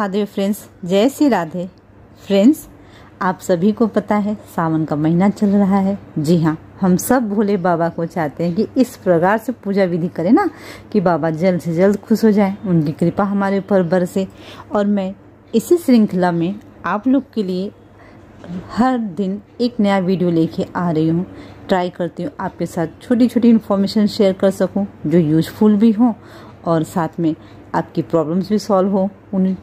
Mahadev friends, जय Shri Radhe. Friends, आप सभी को पता है सावन का महीना चल रहा है। जी हाँ, हम सब भोले बाबा को चाहते हैं कि इस प्रकार से पूजा विधि करें ना कि बाबा जल्द से जल्द खुश हो जाए, उनकी कृपा हमारे ऊपर बरसे। और मैं इसी श्रृंखला में आप लोग के लिए हर दिन एक नया वीडियो लेके आ रही हूँ। ट्राई करती हूँ आपके साथ छोटी छोटी इन्फॉर्मेशन शेयर कर सकूँ जो यूजफुल भी हो और साथ में आपकी प्रॉब्लम्स भी सॉल्व हो उन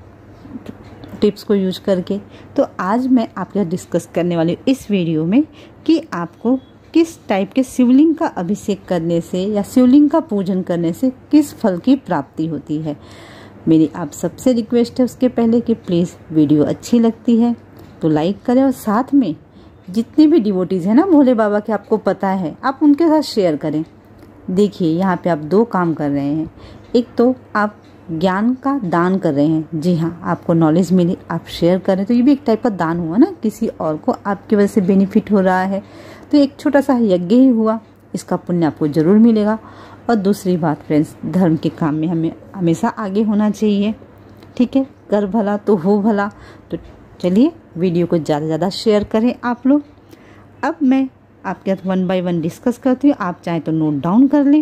टिप्स को यूज करके। तो आज मैं आपके साथ डिस्कस करने वाली हूँ इस वीडियो में कि आपको किस टाइप के शिवलिंग का अभिषेक करने से या शिवलिंग का पूजन करने से किस फल की प्राप्ति होती है। मेरी आप सबसे रिक्वेस्ट है उसके पहले कि प्लीज़ वीडियो अच्छी लगती है तो लाइक करें और साथ में जितने भी डिवोटीज हैं ना भोले बाबा के, आपको पता है, आप उनके साथ शेयर करें। देखिए यहाँ पे आप दो काम कर रहे हैं। एक तो आप ज्ञान का दान कर रहे हैं। जी हाँ, आपको नॉलेज मिली, आप शेयर करें तो ये भी एक टाइप का दान हुआ ना, किसी और को आपकी वजह से बेनिफिट हो रहा है तो एक छोटा सा यज्ञ ही हुआ, इसका पुण्य आपको जरूर मिलेगा। और दूसरी बात फ्रेंड्स, धर्म के काम में हमें हमेशा आगे होना चाहिए। ठीक है, कर भला तो हो भला। तो चलिए वीडियो को ज़्यादा से ज़्यादा शेयर करें आप लोग। अब मैं आपके साथ 1 बाय 1 डिस्कस करती हूँ, आप चाहें तो नोट डाउन कर लें।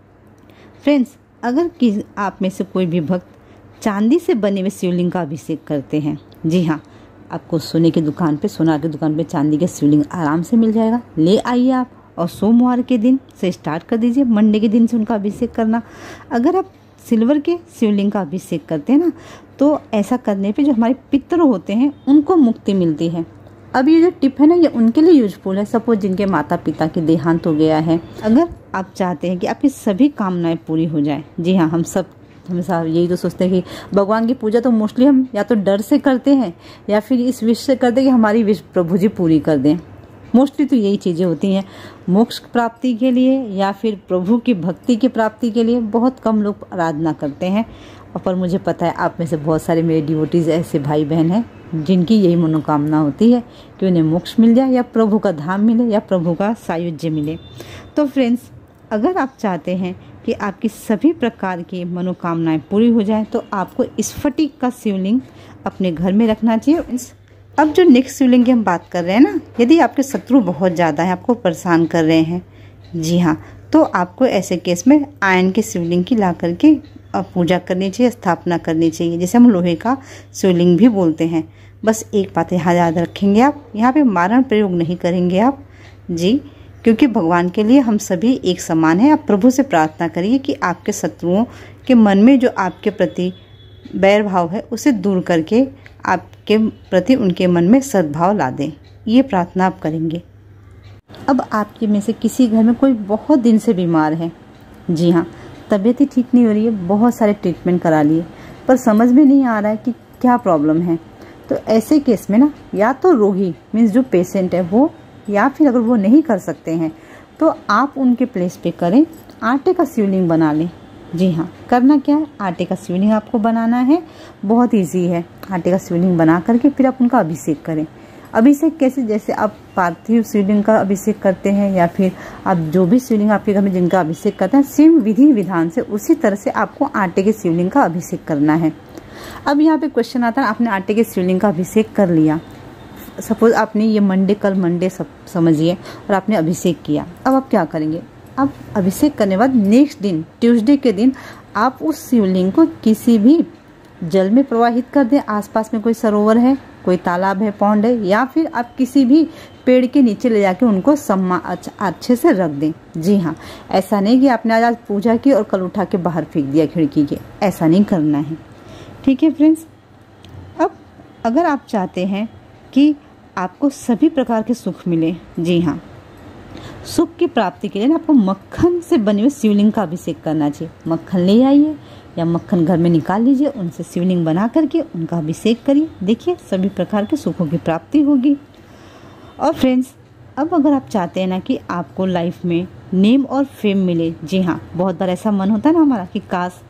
फ्रेंड्स, अगर आप में से कोई भी भक्त चांदी से बने हुए शिवलिंग का अभिषेक करते हैं, जी हाँ, आपको सोने की दुकान पे, सोनार की दुकान पे चांदी के शिवलिंग आराम से मिल जाएगा। ले आइए आप और सोमवार के दिन से स्टार्ट कर दीजिए, मंडे के दिन से उनका अभिषेक करना। अगर आप सिल्वर के शिवलिंग का अभिषेक करते हैं ना, तो ऐसा करने पे जो हमारे पितृ होते हैं उनको मुक्ति मिलती है। अब ये जो टिप है ना, ये उनके लिए यूजफुल है। सपोज जिनके माता पिता के देहांत हो गया है, अगर आप चाहते हैं कि आपकी सभी कामनाएं पूरी हो जाएं। जी हाँ, हम सब हमेशा यही तो सोचते हैं कि भगवान की पूजा तो मोस्टली हम या तो डर से करते हैं या फिर इस विश से करते हैं कि हमारी विश प्रभु जी पूरी कर दें। मोस्टली तो यही चीज़ें होती हैं, मोक्ष प्राप्ति के लिए या फिर प्रभु की भक्ति की प्राप्ति के लिए बहुत कम लोग आराधना करते हैं। और पर मुझे पता है आप में से बहुत सारे मेरे डिवोटीज ऐसे भाई बहन हैं जिनकी यही मनोकामना होती है कि उन्हें मोक्ष मिल जाए या प्रभु का धाम मिले या प्रभु का सायुज्य मिले। तो फ्रेंड्स, अगर आप चाहते हैं कि आपकी सभी प्रकार की मनोकामनाएं पूरी हो जाएं तो आपको स्फटिक का शिवलिंग अपने घर में रखना चाहिए। अब जो नेक्स्ट शिवलिंग की हम बात कर रहे हैं ना, यदि आपके शत्रु बहुत ज़्यादा हैं, आपको परेशान कर रहे हैं, जी हाँ, तो आपको ऐसे केस में आयन के शिवलिंग की ला करके पूजा करनी चाहिए, स्थापना करनी चाहिए, जिसे हम लोहे का शिवलिंग भी बोलते हैं। बस एक बात यहाँ याद रखेंगे, आप यहाँ पे मारण प्रयोग नहीं करेंगे आप जी, क्योंकि भगवान के लिए हम सभी एक समान हैं। आप प्रभु से प्रार्थना करिए कि आपके शत्रुओं के मन में जो आपके प्रति बैर भाव है उसे दूर करके आपके प्रति उनके मन में सद्भाव ला दें। ये प्रार्थना आप करेंगे। अब आपके में से किसी घर में कोई बहुत दिन से बीमार है, जी हाँ, तबीयत ही ठीक नहीं हो रही है, बहुत सारे ट्रीटमेंट करा लिए पर समझ में नहीं आ रहा है कि क्या प्रॉब्लम है, तो ऐसे केस में ना या तो रोगी मीन्स जो पेशेंट है वो, या फिर अगर वो नहीं कर सकते हैं तो आप उनके प्लेस पे करें, आटे का शिवलिंग बना लें। जी हाँ, करना क्या है, आटे का शिवलिंग आपको बनाना है, बहुत इजी है। आटे का शिवलिंग बना करके फिर आप उनका अभिषेक करें। अभिषेक कैसे, जैसे आप पार्थिव शिवलिंग का अभिषेक करते हैं या फिर आप जो भी शिवलिंग आपके घर में जिनका अभिषेक करते हैं, सेम विधि विधान से उसी तरह से आपको आटे के शिवलिंग का अभिषेक करना है। अब यहाँ पे क्वेश्चन आता है, आपने आटे के शिवलिंग का अभिषेक कर लिया, सपोज आपने ये मंडे, कल मंडे सब समझिए, और आपने अभिषेक किया। अब आप क्या करेंगे, आप अभिषेक करने के बाद नेक्स्ट दिन ट्यूसडे के दिन आप उस शिवलिंग को किसी भी जल में प्रवाहित कर दें। आसपास में कोई सरोवर है, कोई तालाब है, पौंड है, या फिर आप किसी भी पेड़ के नीचे ले जाके उनको अच्छे से रख दें। जी हाँ, ऐसा नहीं कि आपने आज पूजा की और कल उठा के बाहर फेंक दिया खिड़की के, ऐसा नहीं करना है। ठीक है फ्रेंड्स, अब अगर आप चाहते हैं कि आपको सभी प्रकार के सुख मिले, जी हाँ, सुख की प्राप्ति के लिए ना आपको मक्खन से बने हुए शिवलिंग का अभिषेक करना चाहिए। मक्खन ले आइए या मक्खन घर में निकाल लीजिए, उनसे शिवलिंग बना करके उनका अभिषेक करिए, देखिए सभी प्रकार के सुखों की प्राप्ति होगी। और फ्रेंड्स, अब अगर आप चाहते हैं ना कि आपको लाइफ में नेम और फेम मिले, जी हाँ, बहुत बार ऐसा मन होता है ना हमारा कि काश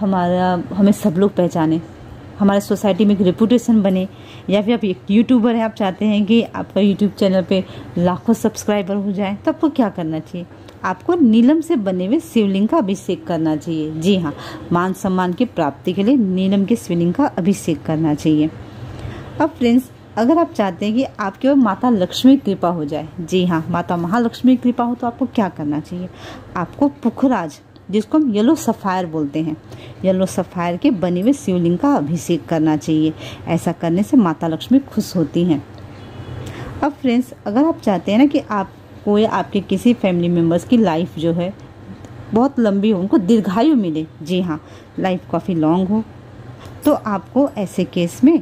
हमें सब लोग पहचाने, हमारे सोसाइटी में एक रेपुटेशन बने, या फिर आप एक यूट्यूबर हैं, आप चाहते हैं कि आपका यूट्यूब चैनल पे लाखों सब्सक्राइबर हो जाए, तो आपको क्या करना चाहिए, आपको नीलम से बने हुए शिवलिंग का अभिषेक करना चाहिए। जी हाँ, मान सम्मान की प्राप्ति के लिए नीलम के शिवलिंग का अभिषेक करना चाहिए। अब फ्रेंड्स, अगर आप चाहते हैं कि आपके ऊपर माता लक्ष्मी की कृपा हो जाए, जी हाँ, माता महालक्ष्मी की कृपा हो, तो आपको क्या करना चाहिए? आपको पुखराज, जिसको हम येलो सफ़ायर बोलते हैं, येलो सफ़ायर के बने हुए शिवलिंग का अभिषेक करना चाहिए। ऐसा करने से माता लक्ष्मी खुश होती हैं। अब फ्रेंड्स, अगर आप चाहते हैं ना कि आपको या आपके किसी फैमिली मेम्बर्स की लाइफ जो है बहुत लंबी हो, उनको दीर्घायु मिले, जी हाँ, लाइफ काफ़ी लॉन्ग हो, तो आपको ऐसे केस में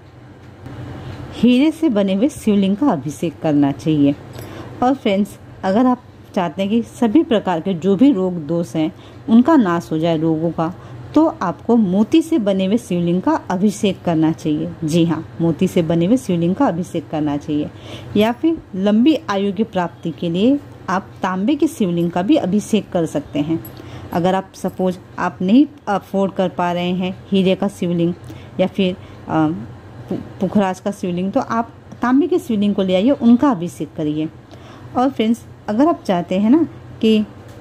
हीरे से बने हुए शिवलिंग का अभिषेक करना चाहिए। और फ्रेंड्स, अगर आप चाहते हैं कि सभी प्रकार के जो भी रोग दोष हैं उनका नाश हो जाए, रोगों का, तो आपको मोती से बने हुए शिवलिंग का अभिषेक करना चाहिए। जी हाँ, मोती से बने हुए शिवलिंग का अभिषेक करना चाहिए। या फिर लंबी आयु की प्राप्ति के लिए आप तांबे के शिवलिंग का भी अभिषेक कर सकते हैं। अगर आप सपोज आप नहीं अफोर्ड कर पा रहे हैं हीरे का शिवलिंग या फिर पुखराज का शिवलिंग, तो आप तांबे के शिवलिंग को ले आइए, उनका अभिषेक करिए। और फ्रेंड्स, अगर आप चाहते हैं ना कि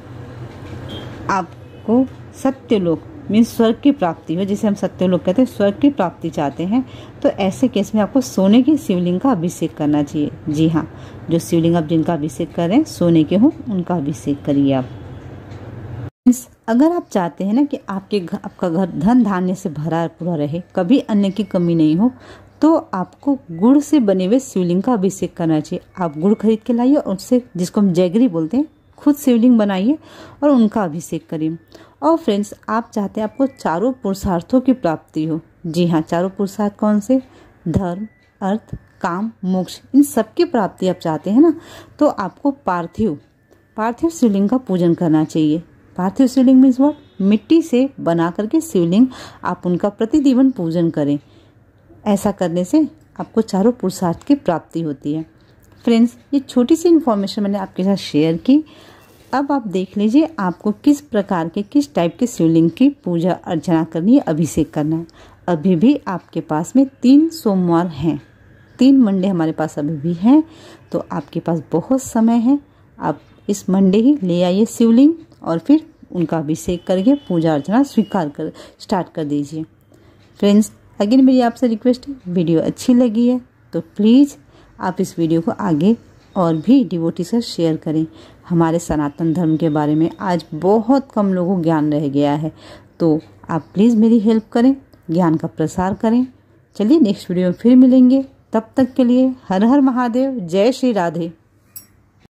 आपको सत्यलोक मीन्स स्वर्ग की प्राप्ति हो, जिसे हम सत्यलोक कहते हैं, स्वर्ग की प्राप्ति चाहते हैं, तो ऐसे केस में आपको सोने के शिवलिंग का अभिषेक करना चाहिए। जी हाँ, जो शिवलिंग आप जिनका अभिषेक कर रहे हैं सोने के हो, उनका अभिषेक करिए आप। अगर आप चाहते हैं ना कि आपका घर धन धान्य से भरा पूरा रहे, कभी अन्न की कमी नहीं हो, तो आपको गुड़ से बने हुए शिवलिंग का अभिषेक करना चाहिए। आप गुड़ खरीद के लाइए और उससे, जिसको हम जैगरी बोलते हैं, खुद शिवलिंग बनाइए और उनका अभिषेक करिए। और फ्रेंड्स, आप चाहते हैं आपको चारों पुरुषार्थों की प्राप्ति हो। जी हाँ, चारों पुरुषार्थ कौन से? धर्म, अर्थ, काम, मोक्ष, इन सब की प्राप्ति आप चाहते हैं ना, तो आपको पार्थिव शिवलिंग का पूजन करना चाहिए। पार्थिव शिवलिंग मीन्स व्हाट? मिट्टी से बना करके शिवलिंग, आप उनका प्रतिदिन पूजन करें। ऐसा करने से आपको चारों पुरुषार्थ की प्राप्ति होती है। फ्रेंड्स, ये छोटी सी इन्फॉर्मेशन मैंने आपके साथ शेयर की। अब आप देख लीजिए आपको किस प्रकार के, किस टाइप के शिवलिंग की पूजा अर्चना करनी है, अभिषेक करना है। अभी भी आपके पास में 3 सोमवार हैं, 3 मंडे हमारे पास अभी भी हैं, तो आपके पास बहुत समय है। आप इस मंडे ही ले आइए शिवलिंग और फिर उनका अभिषेक करके पूजा अर्चना स्टार्ट कर दीजिए। फ्रेंड्स, अगेन मेरी आपसे रिक्वेस्ट है, वीडियो अच्छी लगी है तो प्लीज़ आप इस वीडियो को आगे और भी डिवोटी से शेयर करें। हमारे सनातन धर्म के बारे में आज बहुत कम लोगों को ज्ञान रह गया है, तो आप प्लीज़ मेरी हेल्प करें, ज्ञान का प्रसार करें। चलिए नेक्स्ट वीडियो में फिर मिलेंगे, तब तक के लिए हर हर महादेव, जय श्री राधे।